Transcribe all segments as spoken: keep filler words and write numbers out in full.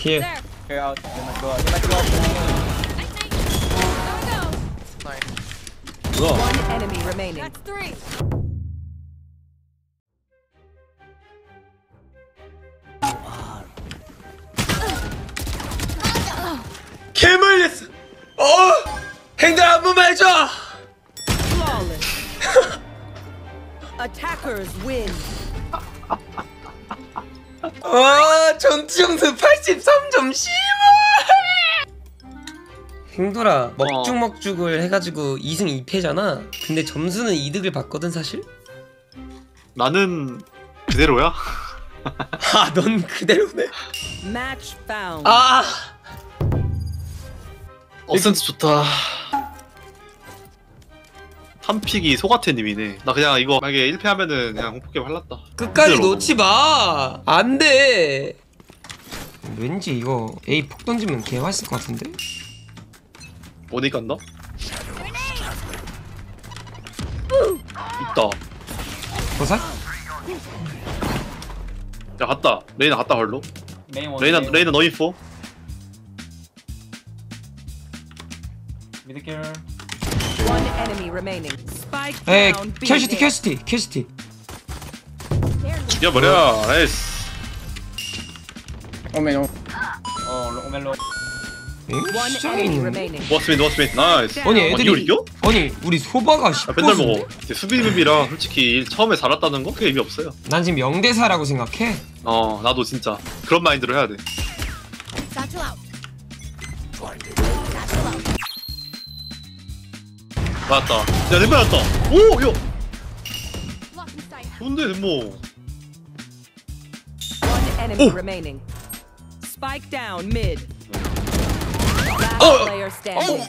Here. Here out. They might go out. They might go out. Nice. One enemy remaining. That's three. 개멀렸어. 어! 행동 한 번만 해줘. Flawless. Attackers win. 와, 전투점수 팔십삼 점 십오. 행돌아, 먹죽먹죽을 해가지고 이 승 이 패잖아. 근데 점수는 이득을 봤거든 사실. 나는 그대로야. 아, 넌 그대로네. Match found. 아, 어센스 좋다. 탐픽이 소가테님이네. 나 그냥 이거 만약에 일 패하면은 그냥 홍포게임 할랐다. 끝까지 그대로. 놓지 마. 안 돼. 왠지 이거 A 폭 던지면 개 맛있을 것 같은데. 어디 간다? 있다. 보사? 야 갔다. 레이나 갔다 헐로. Main one. 레이나 main 레이나 너 인포. one. Mid carrier. One enemy remaining. Spike 에이, down. B. 킬시티 킬시티 킬시티. 죽여버려. 나이스. Oh main. Oh. Oh, low, main low. One 시장에 enemy 있는데? remaining. 노스민 노스민 나이스. 아니 아, 이걸 애들이 이겨? 아니 우리 소바가 아, 맨날 먹어. 수비비비랑 솔직히 처음에 잘했다는 거 그게 의미 없어요. 난 지금 영 대 사라고 생각해. 어 나도 진짜 그런 마인드로 해야 돼. 맞다. 야 덴모 맞다. 오 야. 좋은데 덴모. One enemy Oh. remaining. Spike down mid. Last Oh. player standing.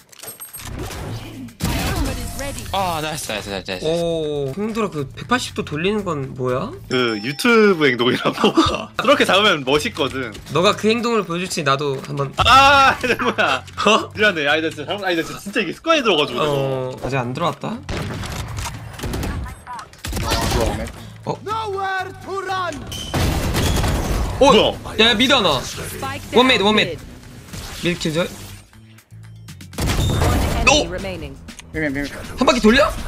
아 나이스 나이스 나이스 나이스. 오, 형들아 그 백팔십 도 돌리는 건 뭐야? 그 유튜브 행동이라고. 그렇게 잡으면 멋있거든. 너가 그 행동을 보여줄지 나도 한번. 아 덴모야. 어? 미안해. 아니 나 진짜 잘못. 아니 나 진짜, 진짜 이게 습관이 들어가지고. 내가. 어, 아직 안 들어왔다. Bro, mid. 어, 뭐야? 야 미드 하나. Spike One down mid, one mid. mid. 밀킬 절. One enemy No. remaining. B main, B main. 한 바퀴 돌려? 야,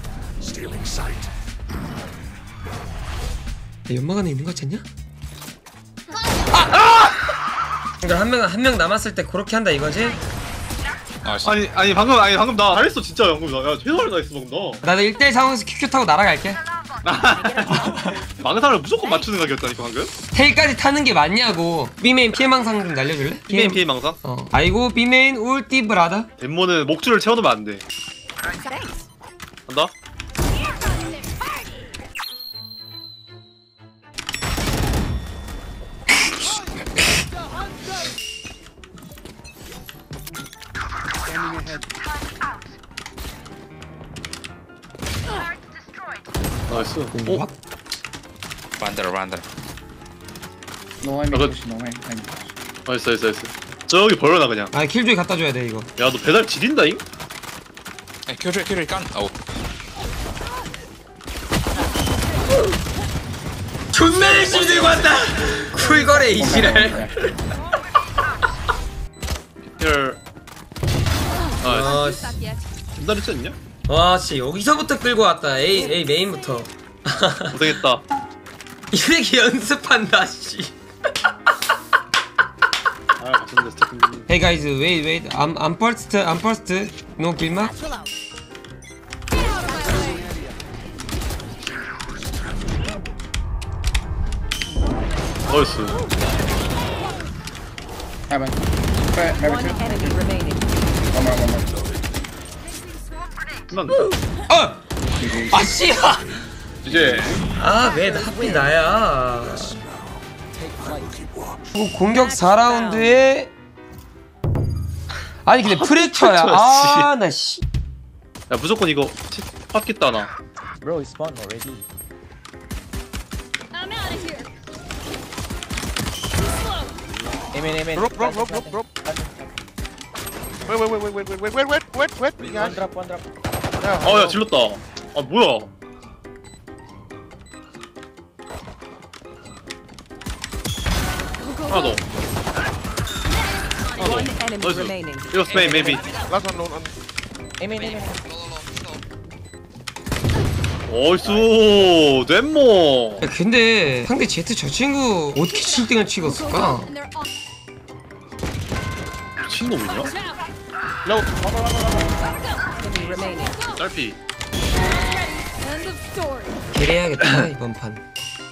연막 안에 있는 거 같지 않냐? 아! 그러니까 한 명 한 명 남았을 때 그렇게 한다 이거지? 나이스. 아니 아니 방금 아니 방금 나 잘했어 진짜 방금 나. 야 최선을 다했어 방금 나. 나도 일 대 일 상황에서 큐큐 타고 날아갈게. 망상을 무조건 맞추는 각이었다니까 방금. 테일까지 타는 게 맞냐고. B메인 피해망상 좀 날려줄래? 피메인 피해 망상? 어. 아이고 B메인 울티 브라더. 덴모는 목줄을 채워놓으면 안 돼. 간다. 나이스. 오, 어? 만들어 만들어. No, I mid Okay. push. No, I I mid push. 나이스 나이스 나이스. 저기 버려놔 그냥. 아 킬조이 갖다 줘야 돼 이거. 야 너 배달 지린다잉? 에 큐리 큐리 깐. 아우. 존나 열심히 들고 왔다. 쿨거래 이 지랄. Yeah. 힐. 아, 아, 전달했지 않냐? 와, 씨 여기서부터 끌고 왔다. A A 메인부터. 고생했다. 이 새끼 연습한다, 씨. 아, 맞췄네 스타킹. Hey guys, wait, wait. I'm I'm first. I'm first. No 길막. 나이스. Heaven. Fair, maybe One two. enemy remaining. One more, one more. 끝났네. 어! 아, 씨야! 이제 아, 왜 하필 나야? 어, 공격 사 라운드에 아니 근데 프랙처야. 아, 나 씨. 야 무조건 이거 팠겠다 나. Bro, he spawned already. I'm out of here. Aim in, aim in. Rope, rope, rope, rope, rope. Wait, wait, wait, wait, wait, wait, wait, wait, wait, wait. One drop, one drop. 아야 질렀다. 아 뭐야? 하나 더. 하나 One 더. enemy 나이스. remaining. 이거 스페인 maybe. Last one, no, on. Aim in, aim in. 어이수 넷모. 야, 근데 상대 제트 저 친구 어떻게 칠 등을 찍었을까? 미친놈이냐? No. Enemy remaining. 딸피. 개래야겠다 이번 판.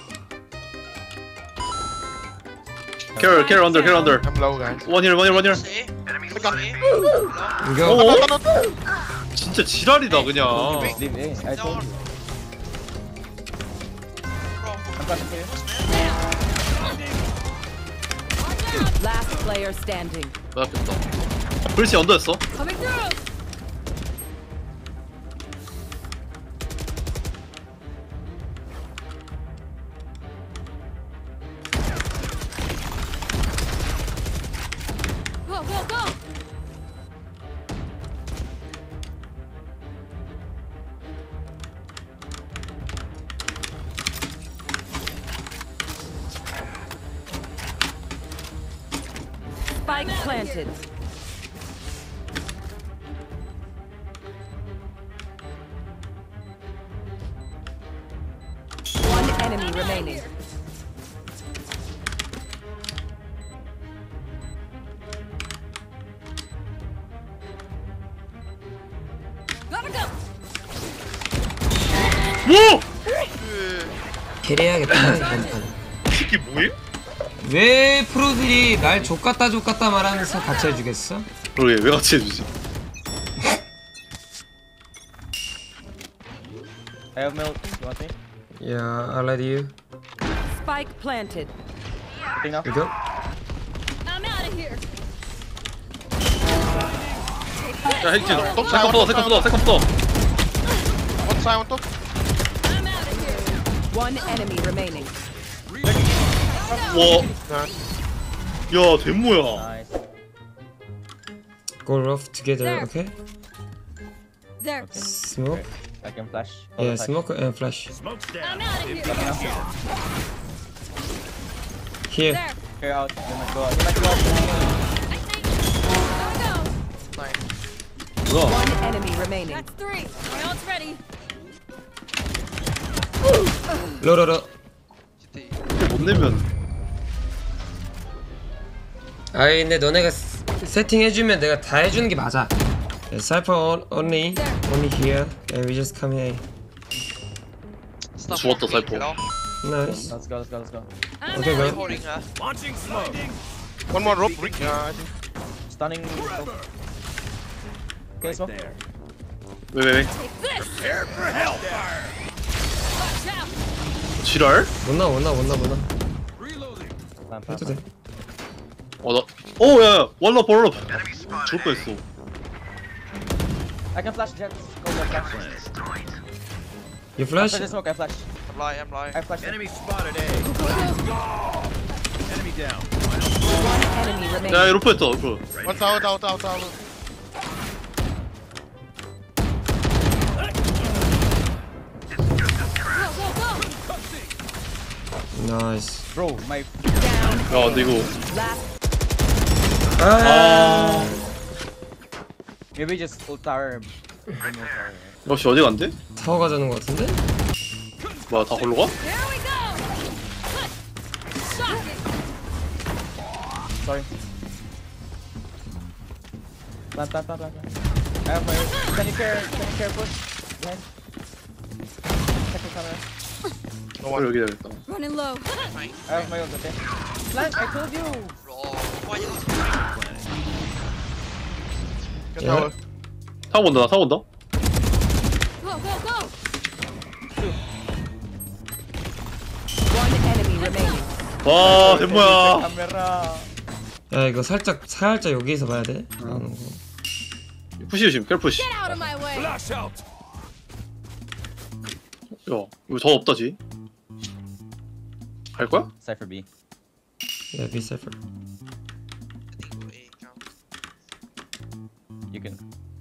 캐럴 캐럴 언더 캐럴 언더. I'm low, guys. 원힐 원힐 원힐. 이거 어? 진짜 지랄이다 그냥. Leave A. I told you. I'm passing for you. Last player standing. 맞겠다. 브리시 언더였어. Go, go, go! Spike planted. One enemy remaining. Gotta go! 뭐? 개래야겠다 이번 판. 이 새끼 뭐해? 왜 프로들이 날 족같다 족같다 말하면서 같이 해주겠어? 그러게 왜 같이 해주지? I have milk. You want me? Yeah, I'll let you. Spike planted. Picking now. 이거? I'm out of here! 야 헤이트. 생각보다 생각보다 생각보다. One side, one top. I'm out of here! One enemy remaining. 와. Nice. 야 덴모야. Nice. Go rough together, okay? There! Smoke? I can flash. Yeah, Flash. smoke and flash. I'm out of here! Picking now. Here. There! Clear out. They might go out. They might go out. I think! Gotta go! One enemy remaining. That's three! My ult's ready! 로로로. 못 내면. 아이 근데 너네가 스- 세팅해주면 내가 다 해주는 게 맞아. Yeah, Cypher on- only, only here, and we just come here. 죽었다 살포. Nice. Let's go. Let's go. Let's go. I'm Okay, out! go. One more rope, Rick. Yeah, I think. Stunning. Okay, smoke. 왜 왜 왜? Take this! Watch out! 지랄? 못 나와 못 나와 못 나와 못 나와. Plant, plant, 해도 돼. 어 나. 오 야야 원럽 원럽. 죽을 뻔했어. I can flash jet. Go jet flash. You flash? After the smoke, I flash. I'm lying, I'm lying. I flash. Enemy spotted A. Enemy down. One enemy 야 remaining. 로프 했다 로프. One tower, tower, tower, tower. Go, go, go! Nice. Bro, my. 야 근데 이거. Last 아. Maybe just full tower. 역시 어디 간대? 타워 가자는 것 같은데? 뭐야 다 걸로 가? Here we go! Shocking! Sorry. Plant, plant, plant, plant. plant. I have my. Can you care? Can you care push? Behind. Check the camera. No 어 one. 여기 되겠다. Running low. I have my ult, okay? Plant, I told you! Get Yeah. tower. 타고 온다 나 타고 온다. Go, go, go! one enemy remaining. 와 덴모야. Camera. 야 이거 살짝 살짝 여기에서 봐야 돼. 아, 푸시 조심 켈 푸시. Get out of my way! Flash out. 야 이거 저 없다지. 갈 거야? Cypher B. yeah, be safer. You can.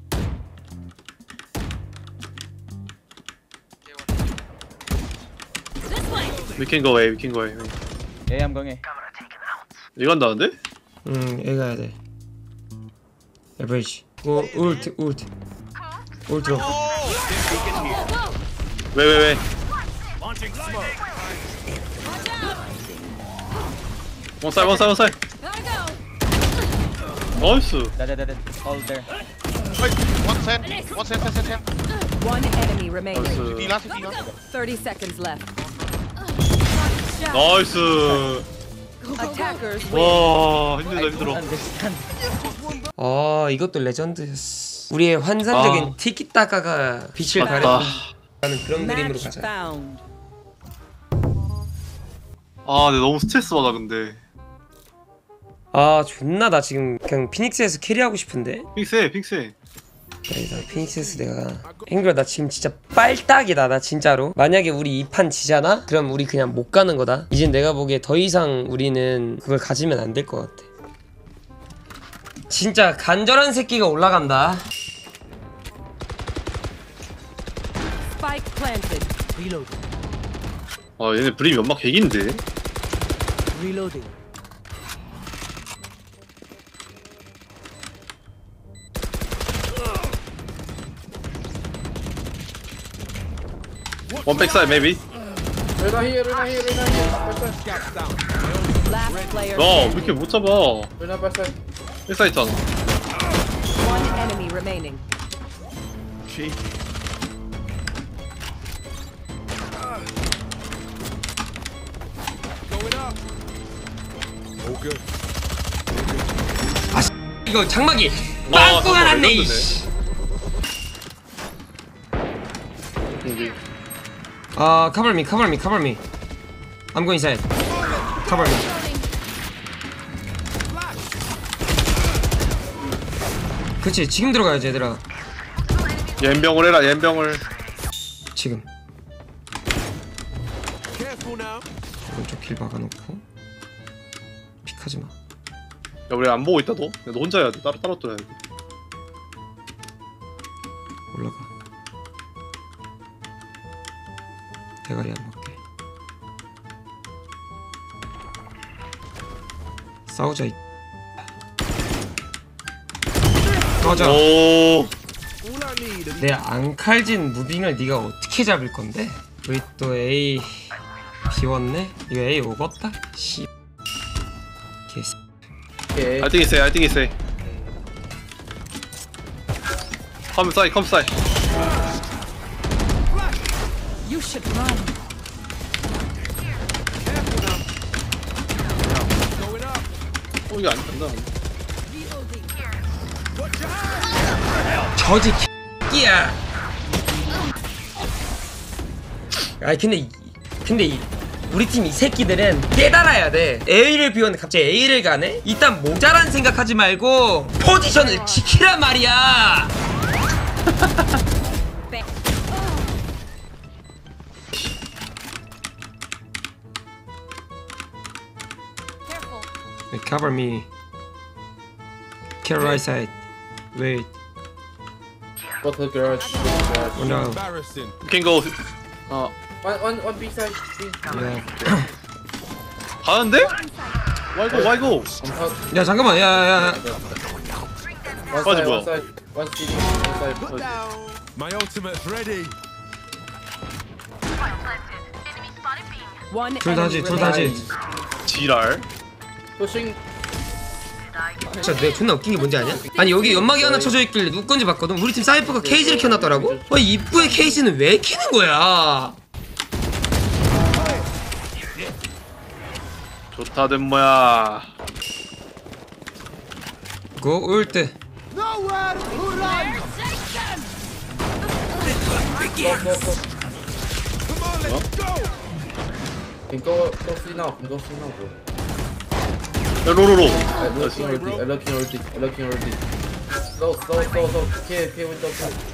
This way! We can go away, we can go away. Yeah, I'm going A. 이거 간다는데? 응, 얘 가야 돼. Average. 오, ult, ult. ult 들어. 왜 왜 왜? 원살 원살 원살. Gotta go. 나이스. Dead, dead, dead, dead. All there. Wait, one cent, one cent, cent, cent, cent. One enemy remaining. D last, D last. thirty seconds left. 나이스. Attackers win. 와 힘들다 힘들어. Understand. 아, 이것도 레전드였어. 우리의 환상적인 아. 티키타카가 빛을 맞다. 발하는 그런 그림으로 Match 가자. found. 아 근데 너무 스트레스 받아 근데. 아, 존나 나 지금 그냥 피닉스에서 캐리하고 싶은데. 픽스해 픽스해. 그래, 나 피닉스에서 내가 앵글 나 지금 진짜 빨딱이다 나 진짜로. 만약에 우리 이 판 지잖아? 그럼 우리 그냥 못 가는 거다. 이젠 내가 보기에 더 이상 우리는 그걸 가지면 안 될 것 같아. 진짜 간절한 새끼가 올라간다. Spike planted. 아 얘네 브림 연막 개긴데. 원 백사이드 maybe. Rena here, Rena here, Rena here. Backside. Last player. 야왜 이렇게 못 잡아? Rena backside. 백사이드 하나. One enemy remaining. 이거 장막이 와, 빵꾸가 잠깐만, 났네. 레전드네. 이씨. 여기. 아, cover me, cover me, cover me. I'm going inside. Cover me. 그렇지, 지금 들어가야지 얘들아. 연병을 해라 연병을. 지금. 오른쪽 길 박아놓고. 픽하지 마. 야 우리 안 보고 있다 너? 야, 너 혼자 해야 돼. 따로 따로 떠야 돼. 올라가. 대가리 안 먹게. 싸우자. 이 꺼져. 오. 내 앙칼진 무빙을 네가 어떻게 잡을 건데? 우리 또 A 비웠네? 이거 A 오겠다? 씨. 개씨. Okay. I think it's A. I think it's A. Come side, come side. You should run. 어 이거 안 된다. 저지 끼야. 아니 근데 이- 근데 이, 우리 팀 이 새끼들은 깨달아야 돼. A를 비웠는데 갑자기 A를 가네? 일단 모자란 생각하지 말고 포지션을 지키란 말이야. Careful. Wait, cover me. Kill right side. Wait. Go to the garage. Go to the garage. Oh no. You can go. 어 One, one, one B side. B. Yeah. 가는데? 와이고 와이고. On top. 야 잠깐만. 야야야. One What's side, bro? one side. One C D. One side. My ultimate's ready. One 둘 다지, enemy 둘 다지. remaining. 지랄. Pushing. 진짜 내가 존나 웃긴 게 뭔지 아냐? 아니 여기 연막이 하나 쳐져 있길래 누구 건지 봤거든. 우리 팀 사이퍼가 케이지를 켜놨더라고. 어, 입구에 케이지는 왜 켜는 거야? 좋다 된 뭐야. 고 올 때. Can go, go C now. Can go C now, bro. 야 로로로. I'm looking already. I'm looking already. I'm looking already. Slow, slow, slow, slow. Okay, okay, window.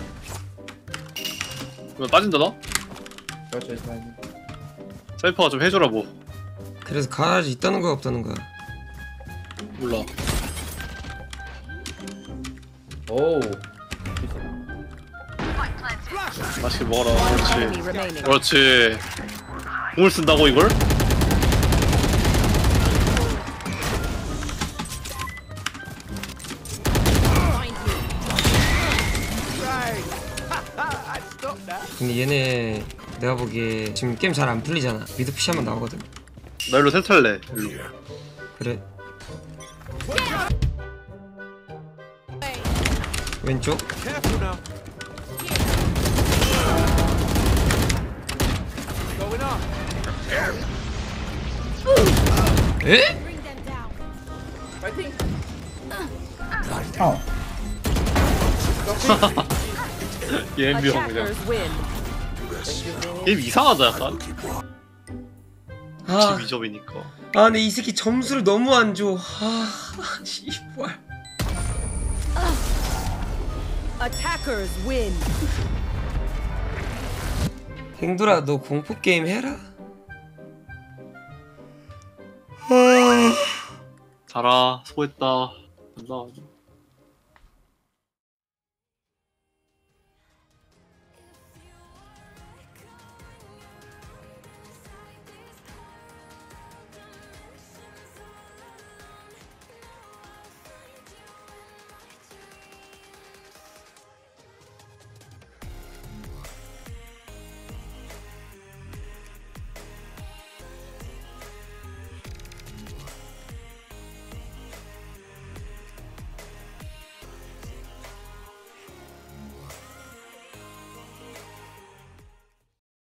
왜 빠진다 너? Gotcha, it's fine. 사이퍼가 좀 해줘라 뭐. 그래서 가라지 있다는 거야 없다는 거야? 몰라. Oh. 맛있게 먹어라. Enemy 그렇지. remaining. 그렇지. 공을 쓴다고 이걸? 근데 얘네 내가 보기에 지금 게임 잘 안 풀리잖아. 미드 푸시하면 나오거든. 나 일로 센터할래. 일로. 그래. 왼쪽. Careful now. Going up. 에? Bring them down. 예명 그냥. Attackers win. 게임 이상하다 약간. 아, 십이 점이니까. 아 근데 이 새끼 점수를 너무 안 줘. 아, 씨발. Attackers win. 행돌아, 너 공포 게임 해라. 자라 수고했다. 간다.